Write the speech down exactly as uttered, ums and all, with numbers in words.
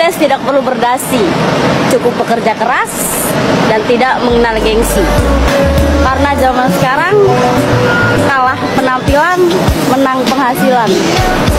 Sukses tidak perlu berdasi, cukup bekerja keras dan tidak mengenal gengsi. Karena zaman sekarang kalah penampilan, menang penghasilan.